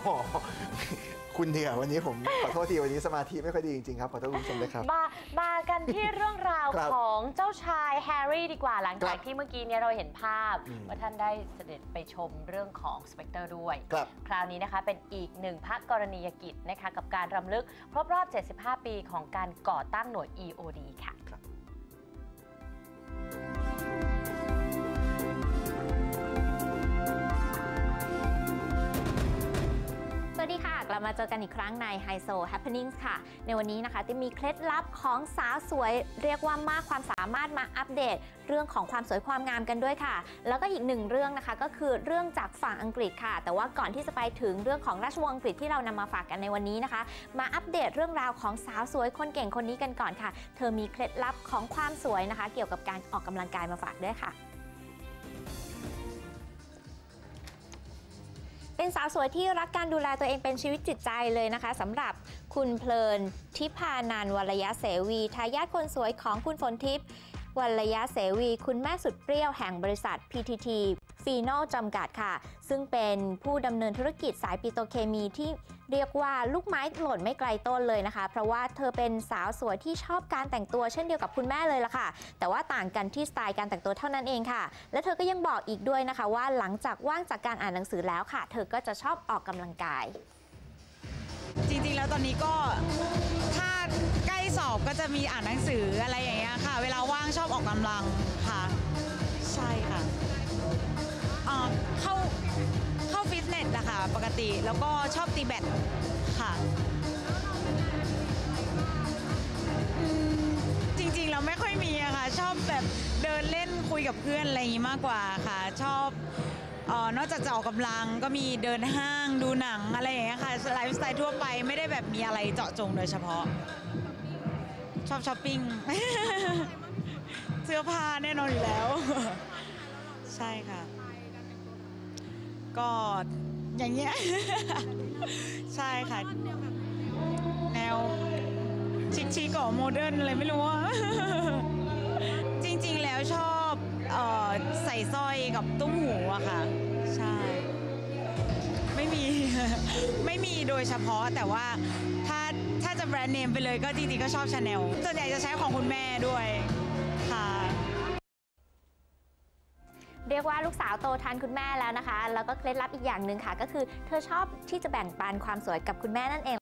คุณเนี่ยวันนี้ผมขอโทษทีวันนี้สมาธิไม่ค่อยดีจริงๆครับขอโทษคุณผู้ชมด้วยครับมากันที่เรื่องราวของเจ้าชายแฮร์รี่ดีกว่าหลังจากที่เมื่อกี้เนี่ยเราเห็นภาพว่าท่านได้เสด็จไปชมเรื่องของสเปกเตอร์ด้วยคราวนี้นะคะเป็นอีกหนึ่งพระกรณียกิจนะคะกับการรำลึกครบรอบ 75 ปีของการก่อตั้งหน่วย EOD ค่ะสวัสดีค่ะกลับมาเจอกันอีกครั้งใน Hi-So Happenings ค่ะในวันนี้นะคะจะมีเคล็ดลับของสาวสวยเรียกว่ามากความสามารถมาอัปเดตเรื่องของความสวยความงามกันด้วยค่ะแล้วก็อีกหนึ่งเรื่องนะคะก็คือเรื่องจากฝั่งอังกฤษค่ะแต่ว่าก่อนที่จะไปถึงเรื่องของราชวงศ์อังกฤษที่เรานำมาฝากกันในวันนี้นะคะมาอัปเดตเรื่องราวของสาวสวยคนเก่งคนนี้กันก่อนค่ะเธอมีเคล็ดลับของความสวยนะคะเกี่ยวกับการออกกำลังกายมาฝากด้วยค่ะเป็นสาวสวยที่รักการดูแลตัวเองเป็นชีวิตจิตใจเลยนะคะสำหรับคุณเพลินทิพานันท์วรยเสวีทายาทคนสวยของคุณฝนทิพย์วรยเสวีคุณแม่สุดเปรี้ยวแห่งบริษัท PTT ฟีนอลจำกัดค่ะซึ่งเป็นผู้ดำเนินธุรกิจสายปิโตรเคมีที่เรียกว่าลูกไม้หล่นไม่ไกลต้นเลยนะคะเพราะว่าเธอเป็นสาวสวยที่ชอบการแต่งตัวเช่นเดียวกับคุณแม่เลยล่ะค่ะแต่ว่าต่างกันที่สไตล์การแต่งตัวเท่านั้นเองค่ะและเธอก็ยังบอกอีกด้วยนะคะว่าหลังจากว่างจากการอ่านหนังสือแล้วค่ะเธอก็จะชอบออกกำลังกายจริงๆแล้วตอนนี้ก็ถ้าใกล้สอบก็จะมีอ่านหนังสืออะไรอย่างเงี้ยค่ะเวลาว่างชอบออกกำลังค่ะใช่ค่ะเข้าฟิตเนสนะคะปกติแล้วก็ชอบตีแบดค่ะจริงๆเราไม่ค่อยมีอะค่ะชอบแบบเดินเล่นคุยกับเพื่อนอะไรอย่างงี้มากกว่าค่ะชอบนอกจากจะออกกำลังก็มีเดินห้างดูหนังอะไรอย่างเงี้ยค่ะไลฟ์สไตล์ทั่วไปไม่ได้แบบมีอะไรเจาะจงโดยเฉพาะชอบช้อปปิ้ง เสื้อผ้าแน่นอนอยู่แล้วใช่ค่ะก็อย่างเงี้ย ใช่ค่ะแนวชิคๆกับโมเดิร์นอะไรไม่รู้ว่า จริงๆแล้วชอบใส่สร้อยกับตุ้มหูอะค่ะใช่ไม่มี ไม่มีโดยเฉพาะแต่ว่าถ้าจะแบรนด์เนมไปเลยก็จริงๆก็ชอบชาแนลส่วนใหญ่จะใช้ของคุณแม่ด้วยค่ะเรียกว่าลูกสาวโตทันคุณแม่แล้วนะคะแล้วก็เคล็ดลับอีกอย่างหนึ่งค่ะก็คือเธอชอบที่จะแบ่งปันความสวยกับคุณแม่นั่นเอง